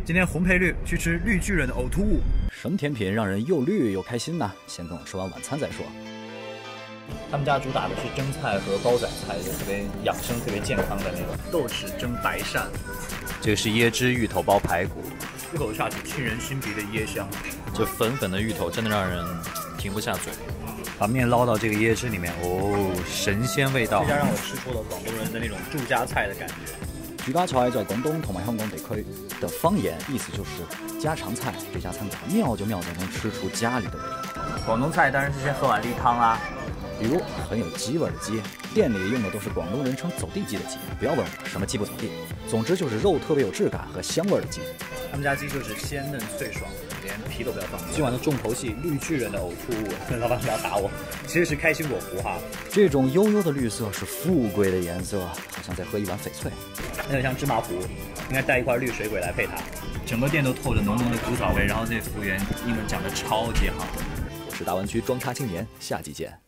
今天红配绿去吃绿巨人的呕吐物。 什么甜品让人又绿又开心呢？先等我吃完晚餐再说。 他们家主打的是蒸菜和煲仔菜，就特别养生、特别健康的那种。 豆豉蒸白鳝， 这个是椰汁芋头包排骨， 一口下去沁人心脾的椰香， 这粉粉的芋头真的让人停不下嘴。 把面捞到这个椰汁里面，哦，神仙味道。 这家让我吃出了广东人的那种住家菜的感觉。 住家菜在廣東同埋香港地區的方言，意思就是家常菜。這家餐館妙就妙在能吃出家裡的味道。 廣東菜當然是先喝碗例湯啦， 比如很有雞味的雞，店裡用的都是廣東人稱走地雞的雞。不要問我什麼雞不走地，總之就是肉特別有質感和香味的雞。 他們家雞就是鮮嫩脆爽，連皮都不要放。 今晚的重頭戲綠巨人的嘔吐物，老闆不要打我，其實是開心果糊哈。 這種幽幽的綠色是富貴的顏色，好像在喝一碗翡翠。 有點像芝麻糊，應該帶一塊綠水鬼來配它。 整個店都透着濃濃的古早味，然後這服務員英文講得超級好。 我是大灣區裝叉青年，下集見。